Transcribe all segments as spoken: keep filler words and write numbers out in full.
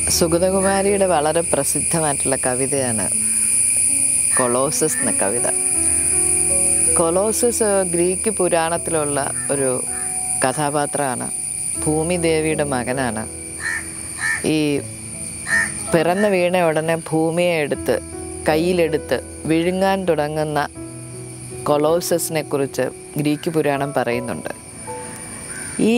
സുഗതകുമാരിയുടെ വളരെ പ്രസിദ്ധമായിട്ടുള്ള കവിതയാണ് കൊളോസസ് എന്ന കവിത. കൊളോസസ് ഗ്രീക്ക് പുരാണത്തിലുള്ള ഒരു കഥാപാത്രമാണ്. ഭൂമിദേവിയുടെ മകനാണ്. ഈ പിറന്നു വീണ ഉടനെ ഭൂമിയെ എടുത്ത് കയ്യിലെടുത്ത് വിഴുങ്ങാൻ തുടങ്ങുന്ന കൊളോസസിനെ കുറിച്ച് ഗ്രീക്ക് പുരാണം പറയുന്നുണ്ട്. ഈ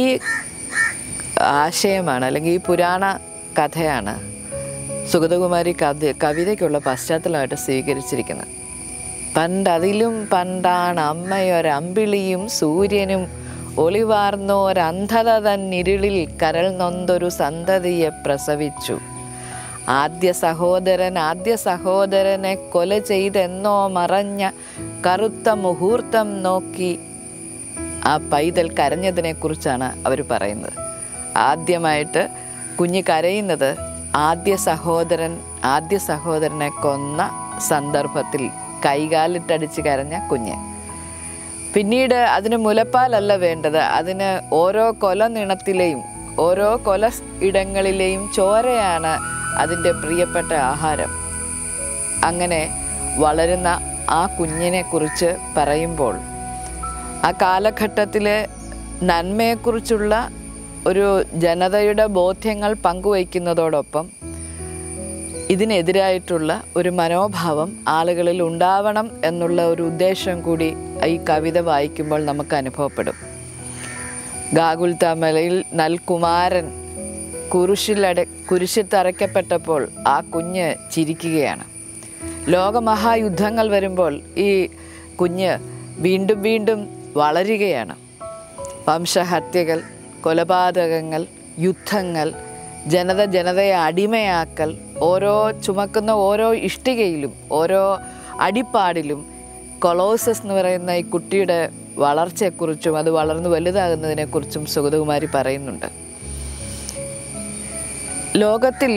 ആശയമാണ് അല്ലെങ്കിൽ ഈ പുരാണ കഥയാണ് സുഗതകുമാരി കഥ കവിതയ്ക്കുള്ള പശ്ചാത്തലമായിട്ട് സ്വീകരിച്ചിരിക്കുന്നത്. പണ്ടതിലും പണ്ടാണ് അമ്മയൊരമ്പിളിയും സൂര്യനും ഒളിവാർന്നോരന്ധത തന്നിരുളിൽ കരൾ നൊന്തൊരു സന്തതിയെ പ്രസവിച്ചു. ആദ്യ സഹോദരൻ ആദ്യ സഹോദരനെ കൊല ചെയ്തെന്നോ മറഞ്ഞ കറുത്ത മുഹൂർത്തം നോക്കി ആ പൈതൽ കരഞ്ഞതിനെക്കുറിച്ചാണ് അവർ പറയുന്നത്. ആദ്യമായിട്ട് കുഞ്ഞ് കരയുന്നത് ആദ്യ സഹോദരൻ ആദ്യ സഹോദരനെ കൊന്ന സന്ദർഭത്തിൽ കൈകാലിട്ടടിച്ച് കരഞ്ഞ കുഞ്ഞ്. പിന്നീട് അതിന് മുലപ്പാലല്ല വേണ്ടത്, അതിന് ഓരോ കൊല നിണത്തിലെയും ഓരോ കൊല ഇടങ്ങളിലെയും ചോരയാണ് അതിൻ്റെ പ്രിയപ്പെട്ട ആഹാരം. അങ്ങനെ വളരുന്ന ആ കുഞ്ഞിനെ കുറിച്ച് പറയുമ്പോൾ ആ കാലഘട്ടത്തിലെ നന്മയെക്കുറിച്ചുള്ള ഒരു ജനതയുടെ ബോധ്യങ്ങൾ പങ്കുവയ്ക്കുന്നതോടൊപ്പം ഇതിനെതിരായിട്ടുള്ള ഒരു മനോഭാവം ആളുകളിൽ ഉണ്ടാവണം എന്നുള്ള ഒരു ഉദ്ദേശം കൂടി ഈ കവിത വായിക്കുമ്പോൾ നമുക്ക് അനുഭവപ്പെടും. ഗാഗുൽത്താമലയിൽ നൽകുമാരൻ കുരിശിലട കുരിശിൽ തറയ്ക്കപ്പെട്ടപ്പോൾ ആ കുഞ്ഞ് ചിരിക്കുകയാണ്. ലോകമഹായുദ്ധങ്ങൾ വരുമ്പോൾ ഈ കുഞ്ഞ് വീണ്ടും വീണ്ടും വളരുകയാണ്. വംശഹത്യകൾ, കൊലപാതകങ്ങൾ, യുദ്ധങ്ങൾ, ജനത ജനതയെ അടിമയാക്കൽ, ഓരോ ചുമക്കുന്ന ഓരോ ഇഷ്ടികയിലും ഓരോ അടിപ്പാടിലും കൊളോസസ് എന്ന് പറയുന്ന ഈ കുട്ടിയുടെ വളർച്ചയെക്കുറിച്ചും അത് വളർന്നു വലുതാകുന്നതിനെക്കുറിച്ചും സുഗതകുമാരി പറയുന്നുണ്ട്. ലോകത്തിൽ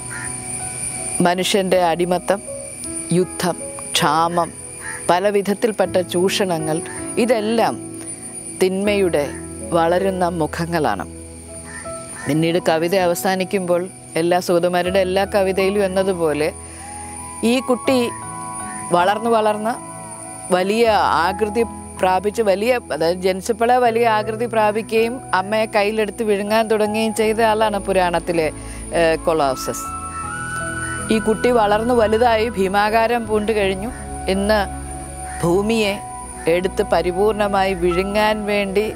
മനുഷ്യൻ്റെ അടിമത്തം, യുദ്ധം, ക്ഷാമം, പല വിധത്തിൽപ്പെട്ട ചൂഷണങ്ങൾ, ഇതെല്ലാം തിന്മയുടെ വളരുന്ന മുഖങ്ങളാണ്. പിന്നീട് കവിത അവസാനിക്കുമ്പോൾ എല്ലാ സുഗതകുമാരിയുടെ എല്ലാ കവിതയിലും എന്നതുപോലെ ഈ കുട്ടി വളർന്ന് വളർന്ന് വലിയ ആകൃതി പ്രാപിച്ച് വലിയ അതായത് ജനിച്ചപ്പോഴേ വലിയ ആകൃതി പ്രാപിക്കുകയും അമ്മയെ കയ്യിലെടുത്ത് വിഴുങ്ങാൻ തുടങ്ങുകയും ചെയ്ത ആളാണ് പുരാണത്തിലെ കൊളോസസ്. ഈ കുട്ടി വളർന്നു വലുതായി ഭീമാകാരം പൂണ്ടു കഴിഞ്ഞു. ഇന്ന് ഭൂമിയെ എടുത്ത് പരിപൂർണമായി വിഴുങ്ങാൻ വേണ്ടി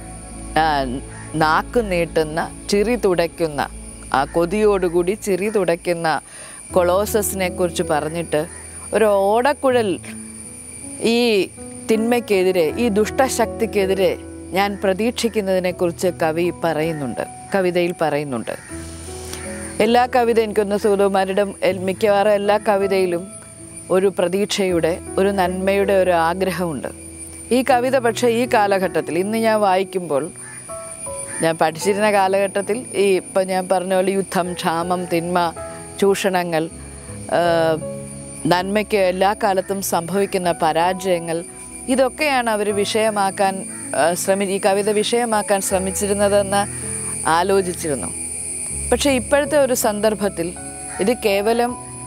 നാക്ക് നീട്ടുന്ന, ചിറി തുടയ്ക്കുന്ന, ആ കൊതിയോടുകൂടി ചിറി തുടയ്ക്കുന്ന കൊളോസസിനെ കുറിച്ച് പറഞ്ഞിട്ട് ഒരു ഓടക്കുഴൽ ഈ തിന്മയ്ക്കെതിരെ, ഈ ദുഷ്ടശക്തിക്കെതിരെ ഞാൻ പ്രതീക്ഷിക്കുന്നതിനെക്കുറിച്ച് കവി പറയുന്നുണ്ട്, കവിതയിൽ പറയുന്നുണ്ട്. എല്ലാ കവിത എനിക്കൊന്ന് സുഗതകുമാരിയുടെ മിക്കവാറും എല്ലാ കവിതയിലും ഒരു പ്രതീക്ഷയുടെ, ഒരു നന്മയുടെ ഒരു ആഗ്രഹമുണ്ട്. ഈ കവിത പക്ഷേ ഈ കാലഘട്ടത്തിൽ ഇന്ന് ഞാൻ വായിക്കുമ്പോൾ, ഞാൻ പഠിച്ചിരുന്ന കാലഘട്ടത്തിൽ ഈ ഇപ്പം ഞാൻ പറഞ്ഞ പോലെ യുദ്ധം, ക്ഷാമം, തിന്മ, ചൂഷണങ്ങൾ, നന്മയ്ക്ക് എല്ലാ കാലത്തും സംഭവിക്കുന്ന പരാജയങ്ങൾ, ഇതൊക്കെയാണ് അവർ വിഷയമാക്കാൻ ശ്രമി ഈ കവിത വിഷയമാക്കാൻ ശ്രമിച്ചിരുന്നതെന്ന് ആലോചിച്ചിരുന്നു. പക്ഷേ ഇപ്പോഴത്തെ ഒരു സന്ദർഭത്തിൽ ഇത് കേവലം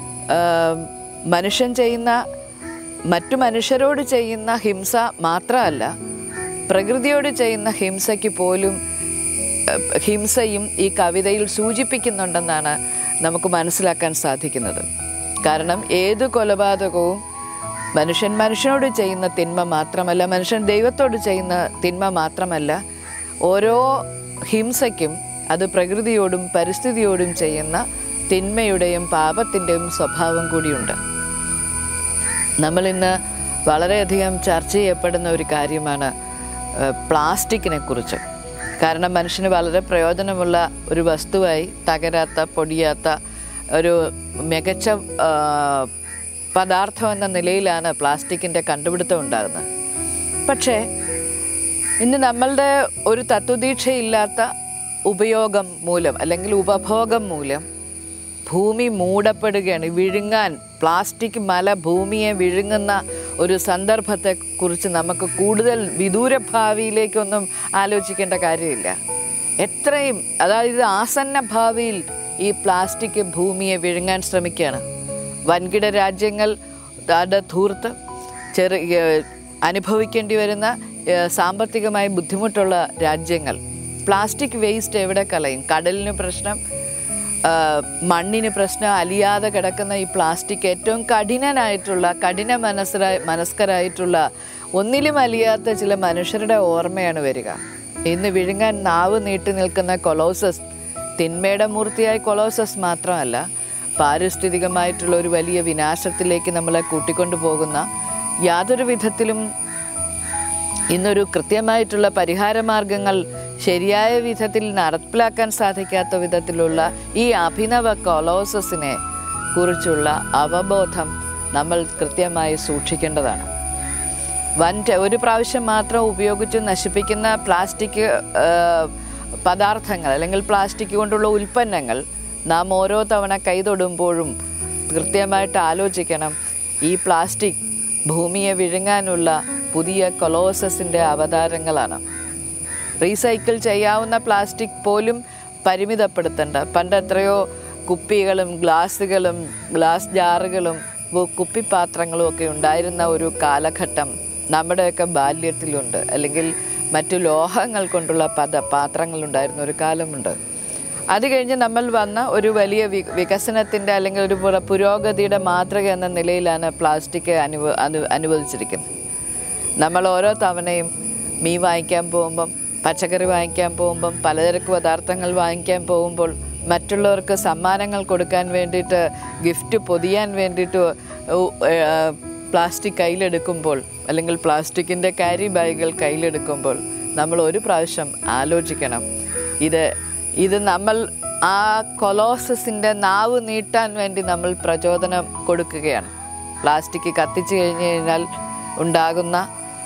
മനുഷ്യൻ ചെയ്യുന്ന, മറ്റു മനുഷ്യരോട് ചെയ്യുന്ന ഹിംസ മാത്രമല്ല, പ്രകൃതിയോട് ചെയ്യുന്ന ഹിംസയ്ക്ക് പോലും ഹിംസയും ഈ കവിതയിൽ സൂചിപ്പിക്കുന്നുണ്ടെന്നാണ് നമുക്ക് മനസ്സിലാക്കാൻ സാധിക്കുന്നത്. കാരണം ഏത് കൊലപാതകവും മനുഷ്യൻ മനുഷ്യനോട് ചെയ്യുന്ന തിന്മ മാത്രമല്ല, മനുഷ്യൻ ദൈവത്തോട് ചെയ്യുന്ന തിന്മ മാത്രമല്ല, ഓരോ ഹിംസയ്ക്കും അത് പ്രകൃതിയോടും പരിസ്ഥിതിയോടും ചെയ്യുന്ന തിന്മയുടെയും പാപത്തിൻ്റെയും സ്വഭാവം കൂടിയുണ്ട്. നമ്മളിന്ന് വളരെയധികം ചർച്ച ചെയ്യപ്പെടുന്ന ഒരു കാര്യമാണ് പ്ലാസ്റ്റിക്കിനെ കുറിച്ച്. കാരണം മനുഷ്യന് വളരെ പ്രയോജനമുള്ള ഒരു വസ്തുവായി, തകരാത്ത, പൊടിയാത്ത ഒരു മികച്ച പദാർത്ഥം എന്ന നിലയിലാണ് പ്ലാസ്റ്റിക്കിൻ്റെ കണ്ടുപിടുത്തം ഉണ്ടാകുന്നത്. പക്ഷേ ഇന്ന് നമ്മളുടെ ഒരു തത്വദീക്ഷയില്ലാത്ത ഉപയോഗം മൂലം അല്ലെങ്കിൽ ഉപഭോഗം മൂലം ഭൂമി മൂടപ്പെടുകയാണ്. വിഴുങ്ങാൻ പ്ലാസ്റ്റിക് മല ഭൂമിയെ വിഴുങ്ങുന്ന ഒരു സന്ദർഭത്തെക്കുറിച്ച് നമുക്ക് കൂടുതൽ വിദൂര ഭാവിയിലേക്കൊന്നും ആലോചിക്കേണ്ട കാര്യമില്ല. എത്രയും അതായത് ആസന്ന ഭാവിയിൽ ഈ പ്ലാസ്റ്റിക് ഭൂമിയെ വിഴുങ്ങാൻ ശ്രമിക്കുകയാണ്. വൻകിട രാജ്യങ്ങൾ അത് ധൂർത്ത് ചെറിയ അനുഭവിക്കേണ്ടി വരുന്ന സാമ്പത്തികമായി ബുദ്ധിമുട്ടുള്ള രാജ്യങ്ങൾ പ്ലാസ്റ്റിക് വേസ്റ്റ് എവിടെ കളയും? കടലിന് പ്രശ്നം, മണ്ണിന് പ്രശ്നം, അലിയാതെ കിടക്കുന്ന ഈ പ്ലാസ്റ്റിക് ഏറ്റവും കഠിനനായിട്ടുള്ള കഠിന മനസ്സരായി മനസ്കരായിട്ടുള്ള ഒന്നിലും അലിയാത്ത ചില മനുഷ്യരുടെ ഓർമ്മയാണ് വരിക. ഇന്ന് വിഴുങ്ങാൻ നാവ് നീട്ടി നിൽക്കുന്ന കൊളോസസ് തിന്മയുടെ മൂർത്തിയായ കൊളോസസ് മാത്രമല്ല, പാരിസ്ഥിതികമായിട്ടുള്ള ഒരു വലിയ വിനാശത്തിലേക്ക് നമ്മളെ കൂട്ടിക്കൊണ്ടു പോകുന്ന, യാതൊരു വിധത്തിലും ഇന്നൊരു കൃത്യമായിട്ടുള്ള പരിഹാര മാർഗങ്ങൾ ശരിയായ വിധത്തിൽ നടപ്പിലാക്കാൻ സാധിക്കാത്ത വിധത്തിലുള്ള ഈ അഭിനവ കൊളോസസിനെ കുറിച്ചുള്ള അവബോധം നമ്മൾ കൃത്യമായി സൂക്ഷിക്കേണ്ടതാണ്. വൻ ഒരു പ്രാവശ്യം മാത്രം ഉപയോഗിച്ച് നശിപ്പിക്കുന്ന പ്ലാസ്റ്റിക് പദാർത്ഥങ്ങൾ അല്ലെങ്കിൽ പ്ലാസ്റ്റിക് കൊണ്ടുള്ള ഉൽപ്പന്നങ്ങൾ നാം ഓരോ തവണ കൈതൊടുമ്പോഴും കൃത്യമായിട്ട് ആലോചിക്കണം, ഈ പ്ലാസ്റ്റിക് ഭൂമിയെ വിഴുങ്ങാനുള്ള പുതിയ കൊളോസസിൻ്റെ അവതാരങ്ങളാണ്. റീസൈക്കിൾ ചെയ്യാവുന്ന പ്ലാസ്റ്റിക് പോലും പരിമിതപ്പെടുത്തേണ്ട. പണ്ട് എത്രയോ കുപ്പികളും ഗ്ലാസുകളും ഗ്ലാസ് ജാറുകളും കുപ്പിപ്പാത്രങ്ങളും ഒക്കെ ഉണ്ടായിരുന്ന ഒരു കാലഘട്ടം നമ്മുടെയൊക്കെ ബാല്യത്തിലുണ്ട്. അല്ലെങ്കിൽ മറ്റു ലോഹങ്ങൾ കൊണ്ടുള്ള പദ പാത്രങ്ങളുണ്ടായിരുന്ന ഒരു കാലമുണ്ട്. അത് കഴിഞ്ഞ് നമ്മൾ വന്ന ഒരു വലിയ വി വികസനത്തിൻ്റെ അല്ലെങ്കിൽ ഒരു പുരോഗതിയുടെ മാതൃക എന്ന നിലയിലാണ് പ്ലാസ്റ്റിക് അനുവ അനു അനുവദിച്ചിരിക്കുന്നത്. നമ്മൾ ഓരോ തവണയും മീൻ വാങ്ങിക്കാൻ പോകുമ്പം, പച്ചക്കറി വാങ്ങിക്കാൻ പോകുമ്പം, പലചരക്ക് പദാർത്ഥങ്ങൾ വാങ്ങിക്കാൻ പോകുമ്പോൾ, മറ്റുള്ളവർക്ക് സമ്മാനങ്ങൾ കൊടുക്കാൻ വേണ്ടിയിട്ട്, ഗിഫ്റ്റ് പൊതിയാൻ വേണ്ടിയിട്ട് പ്ലാസ്റ്റിക് കയ്യിലെടുക്കുമ്പോൾ അല്ലെങ്കിൽ പ്ലാസ്റ്റിക്കിൻ്റെ ക്യാരി ബാഗുകൾ കയ്യിലെടുക്കുമ്പോൾ നമ്മൾ ഒരു പ്രാവശ്യം ആലോചിക്കണം, ഇത് ഇത് നമ്മൾ ആ കൊളോസസിൻ്റെ നാവ് നീട്ടാൻ വേണ്ടി നമ്മൾ പ്രചോദനം കൊടുക്കുകയാണ്. പ്ലാസ്റ്റിക് കത്തിച്ചു കഴിഞ്ഞ് കഴിഞ്ഞാൽ ഉണ്ടാകുന്ന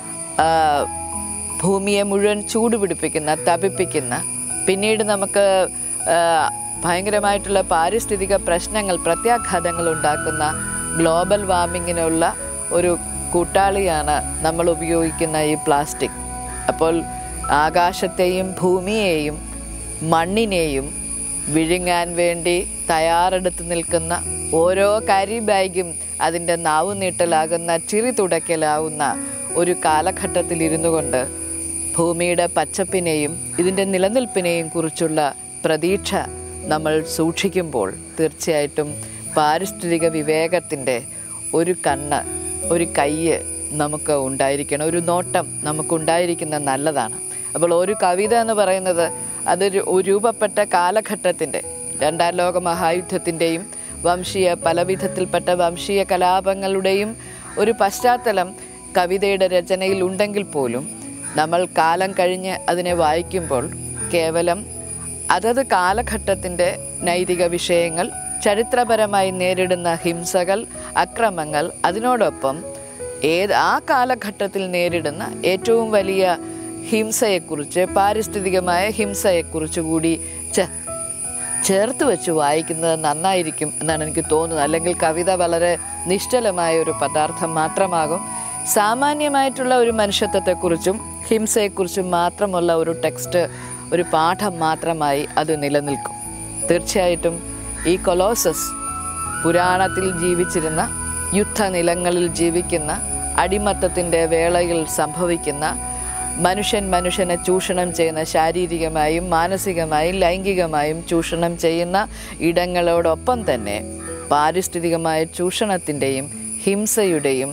ഭൂമിയെ മുഴുവൻ ചൂട് പിടിപ്പിക്കുന്ന, തപിപ്പിക്കുന്ന, പിന്നീട് നമുക്ക് ഭയങ്കരമായിട്ടുള്ള പാരിസ്ഥിതിക പ്രശ്നങ്ങൾ, പ്രത്യാഘാതങ്ങൾ ഉണ്ടാക്കുന്ന ഗ്ലോബൽ വാർമിങ്ങിനുള്ള ഒരു കൂട്ടാളിയാണ് നമ്മൾ ഉപയോഗിക്കുന്ന ഈ പ്ലാസ്റ്റിക്. അപ്പോൾ ആകാശത്തെയും ഭൂമിയെയും മണ്ണിനെയും വിഴുങ്ങാൻ വേണ്ടി തയ്യാറെടുത്ത് നിൽക്കുന്ന ഓരോ കാരി ബാഗും അതിൻ്റെ നാവ് നീട്ടലാകുന്ന, ചിരി തുടക്കലാവുന്ന ഒരു കാലഘട്ടത്തിൽ ഇരുന്നു കൊണ്ട് ഭൂമിയുടെ പച്ചപ്പിനെയും ഇതിൻ്റെ നിലനിൽപ്പിനെയും കുറിച്ചുള്ള പ്രതീക്ഷ നമ്മൾ സൂക്ഷിക്കുമ്പോൾ തീർച്ചയായിട്ടും പാരിസ്ഥിതിക വിവേകത്തിൻ്റെ ഒരു കണ്ണ്, ഒരു കയ്യ് നമുക്ക് ഉണ്ടായിരിക്കണം, ഒരു നോട്ടം നമുക്കുണ്ടായിരിക്കുന്നത് നല്ലതാണ്. അപ്പോൾ ഒരു കവിത എന്ന് പറയുന്നത് അത് രൂപപ്പെട്ട കാലഘട്ടത്തിൻ്റെ, രണ്ടാം ലോക മഹായുദ്ധത്തിൻ്റെയും വംശീയ പലവിധത്തിൽപ്പെട്ട വംശീയ കലാപങ്ങളുടെയും ഒരു പശ്ചാത്തലം കവിതയുടെ രചനയിൽ ഉണ്ടെങ്കിൽ പോലും നമ്മൾ കാലം കഴിഞ്ഞ് അതിനെ വായിക്കുമ്പോൾ കേവലം അതത് കാലഘട്ടത്തിൻ്റെ നൈതിക വിഷയങ്ങൾ, ചരിത്രപരമായി നേരിടുന്ന ഹിംസകൾ, അക്രമങ്ങൾ, അതിനോടൊപ്പം ഏത് ആ കാലഘട്ടത്തിൽ നേരിടുന്ന ഏറ്റവും വലിയ ഹിംസയെക്കുറിച്ച്, പാരിസ്ഥിതികമായ ഹിംസയെക്കുറിച്ച് കൂടി ചെ ചേർത്ത് വെച്ച് വായിക്കുന്നത് നന്നായിരിക്കും എന്നാണ് എനിക്ക് തോന്നുന്നത്. അല്ലെങ്കിൽ കവിത വളരെ നിശ്ചലമായ ഒരു പദാർത്ഥം മാത്രമാകും. സാമാന്യമായിട്ടുള്ള ഒരു മനുഷ്യത്വത്തെക്കുറിച്ചും ഹിംസയെക്കുറിച്ചും മാത്രമുള്ള ഒരു ടെക്സ്റ്റ്, ഒരു പാഠം മാത്രമായി അത് നിലനിൽക്കും. തീർച്ചയായിട്ടും ഈ കൊളോസസ് പുരാണത്തിൽ ജീവിച്ചിരുന്ന, യുദ്ധനിലങ്ങളിൽ ജീവിക്കുന്ന, അടിമത്തത്തിൻ്റെ വേളയിൽ സംഭവിക്കുന്ന, മനുഷ്യൻ മനുഷ്യനെ ചൂഷണം ചെയ്യുന്ന, ശാരീരികമായും മാനസികമായും ലൈംഗികമായും ചൂഷണം ചെയ്യുന്ന ഇടങ്ങളോടൊപ്പം തന്നെ പാരിസ്ഥിതികമായ ചൂഷണത്തിൻ്റെയും ഹിംസയുടെയും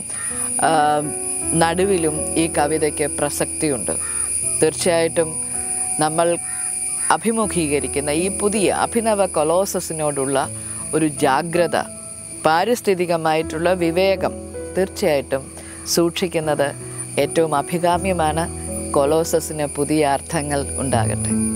നടുവിലും ഈ കവിതയ്ക്ക് പ്രസക്തിയുണ്ട്. തീർച്ചയായിട്ടും നമ്മൾ അഭിമുഖീകരിക്കുന്ന ഈ പുതിയ അഭിനവ കൊളോസസിനോടുള്ള ഒരു ജാഗ്രത, പാരിസ്ഥിതികമായിട്ടുള്ള വിവേകം തീർച്ചയായിട്ടും സൂക്ഷിക്കുന്നത് ഏറ്റവും അഭികാമ്യമാണ്. കൊളോസസിന് പുതിയ അർത്ഥങ്ങൾ ഉണ്ടാകട്ടെ.